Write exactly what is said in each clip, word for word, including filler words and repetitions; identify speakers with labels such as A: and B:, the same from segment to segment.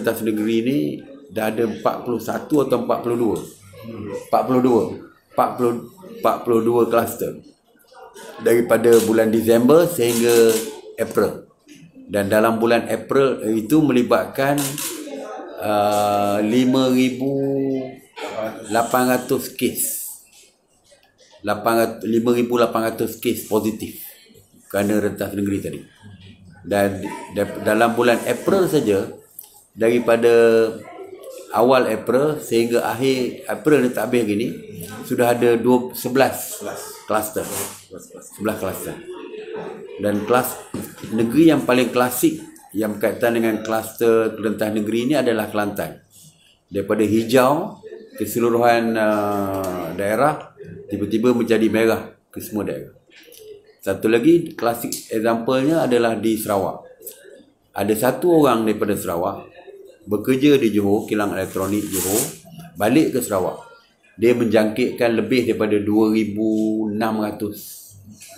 A: rentas negeri ni dah ada empat puluh satu atau empat puluh dua. empat puluh dua. empat puluh, empat puluh dua kluster. Daripada bulan Disember sehingga April. Dan dalam bulan April itu melibatkan uh, lima ribu lapan ratus kes. lima ribu lapan ratus kes positif kerana rentas negeri tadi. Dan dalam bulan April saja, daripada awal April sehingga akhir April ni tak habis gini, sudah ada sebelas kluster. sebelas kluster. Dan kelas negeri yang paling klasik yang berkaitan dengan kluster rentas negeri ini adalah Kelantan. Daripada hijau keseluruhan uh, daerah tiba-tiba menjadi merah ke semua daerah. Satu lagi klasik example-nya adalah di Sarawak. Ada satu orang daripada Sarawak bekerja di Johor, kilang elektronik Johor, balik ke Sarawak. Dia menjangkitkan lebih daripada dua ribu enam ratus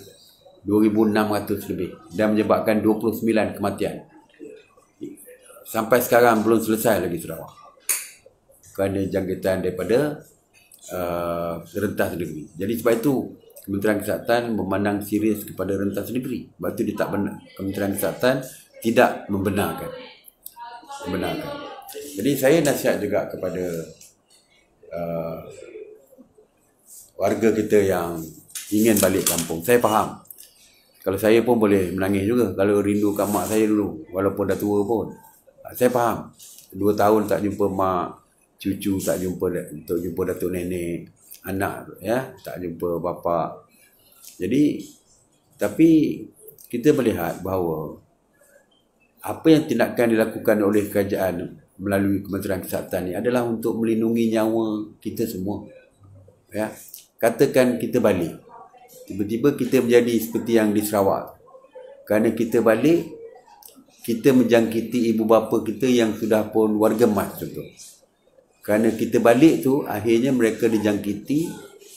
A: lebih dan menyebabkan dua puluh sembilan kematian. Sampai sekarang belum selesai lagi Sarawak kerana jangkitan daripada uh, rentas negeri. Jadi sebab itu Kementerian Kesihatan memandang serius kepada rentas negeri. Sebab itu dia tak benar. Kementerian Kesihatan tidak membenarkan. Membenarkan. Jadi saya nasihat juga kepada uh, warga kita yang ingin balik kampung. Saya faham. Kalau saya pun boleh menangis juga kalau rindu kat mak saya dulu, walaupun dah tua pun. Saya faham. Dua tahun tak jumpa mak, cucu tak jumpa, untuk jumpa datuk nenek, anak ya, tak jumpa bapa. Jadi tapi kita melihat bahawa apa yang tindakan dilakukan oleh kerajaan melalui Kementerian Kesihatan ni adalah untuk melindungi nyawa kita semua. Ya. Katakan kita balik, tiba-tiba kita menjadi seperti yang di Sarawak. Kerana kita balik, kita menjangkiti ibu bapa kita yang sudah pun warga emas contoh. Kerana kita balik tu, akhirnya mereka dijangkiti.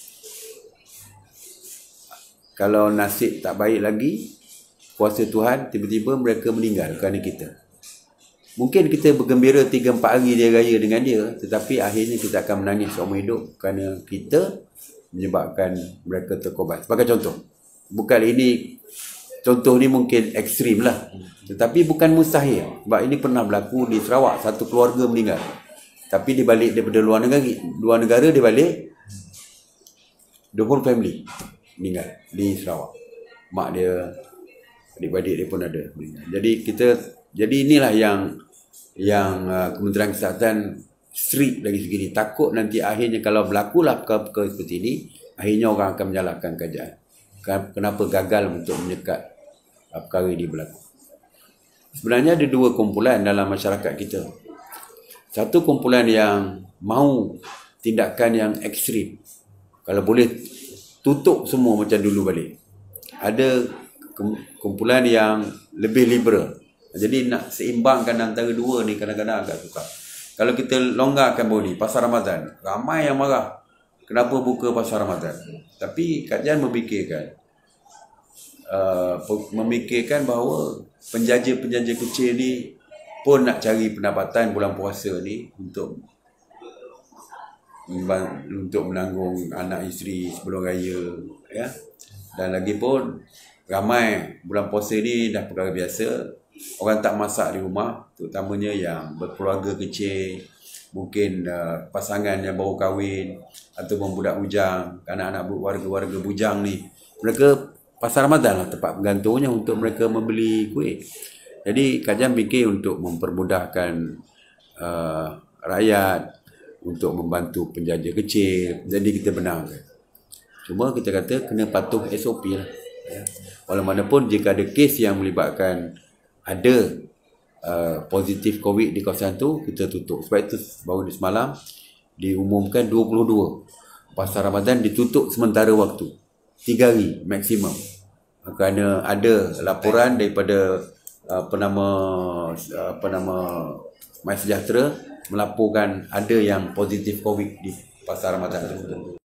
A: Kalau nasib tak baik lagi, kuasa Tuhan, tiba-tiba mereka meninggal kerana kita. Mungkin kita bergembira tiga empat hari dia raya dengan dia, tetapi akhirnya kita akan menangis seumur hidup kerana kita menyebabkan mereka terkorban. Sebagai contoh. Bukan ini, contoh ni mungkin ekstrim lah. Tetapi bukan mustahil. Sebab ini pernah berlaku di Sarawak, satu keluarga meninggal. Tapi dia balik daripada luar negara, luar negara dia balik, the whole family meninggal di Sarawak. Mak dia, adik-adik dia pun ada meninggal. Jadi kita, jadi inilah yang yang uh, Kementerian Kesihatan strict dari segi ini. Takut nanti akhirnya kalau berlakulah perkara seperti ini, akhirnya orang akan menyalahkan kerajaan. Kenapa gagal untuk menyekat uh, perkara ini berlaku. Sebenarnya ada dua kumpulan dalam masyarakat kita. Satu kumpulan yang mahu tindakan yang ekstrim. Kalau boleh tutup semua macam dulu balik. Ada kumpulan yang lebih liberal. Jadi nak seimbangkan antara dua ni kadang-kadang agak sukar. Kalau kita longgarkan bawah ni, pasar Ramadan, ramai yang marah. Kenapa buka pasar Ramadan? Tapi kajian memikirkan. Uh, memikirkan bahawa penjaja-penjaja kecil ni pun nak cari pendapatan bulan puasa ni untuk untuk menanggung anak isteri sebelum raya, ya. Dan lagi pun ramai bulan puasa ni dah perkara biasa. Orang tak masak di rumah, terutamanya yang berkeluarga kecil, mungkin uh, pasangan yang baru kahwin ataupun budak bujang, anak-anak warga-warga bujang ni. Mereka pasar Ramadan lah tempat penggantungnya untuk mereka membeli kuih. Jadi kajian fikir untuk mempermudahkan uh, rakyat, untuk membantu penjaja kecil. Jadi kita benarkan. Cuma kita kata kena patuh S O P lah. Ya. Walaupun jika ada kes yang melibatkan ada uh, positif COVID di kawasan tu, kita tutup. Sebab itu baru di semalam diumumkan dua puluh dua pasar Ramadan ditutup sementara waktu. tiga hari maksimum. Kerana ada laporan daripada apa nama apa nama MySejahtera melaporkan ada yang positif COVID di pasar Ramadan tersebut.